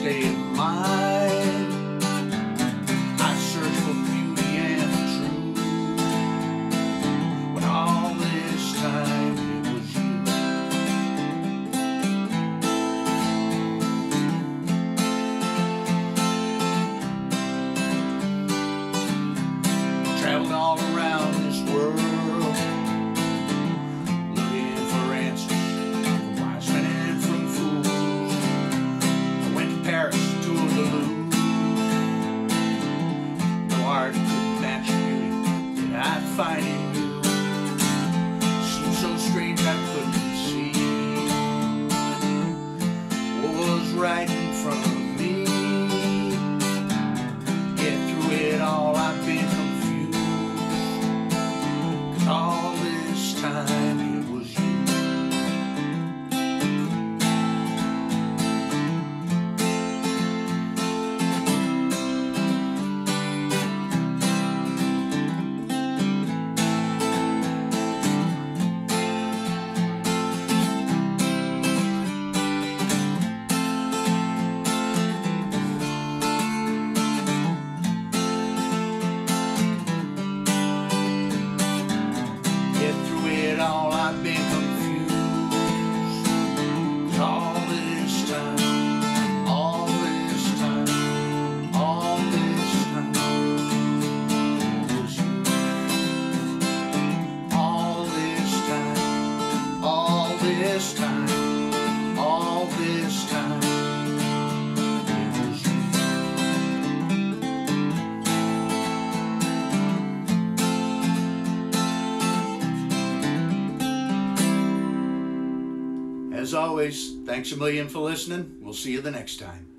state of mind. I search for beauty and the truth, when all this time it was you. Traveled all around this world, looking for answers from wise men and from fools. I went to Paris, toured the Louvre. No art could match beauty that I find in you. Seemed so strange I couldn't see what was right in front of me. Get through it all, I've been confused, 'cause all this time it was you. Get through it all, I've been confused, 'cause all this time, all this time, all this time it was you. All this time, all this time, all this time it was you. As always, thanks a million for listening. We'll see you the next time.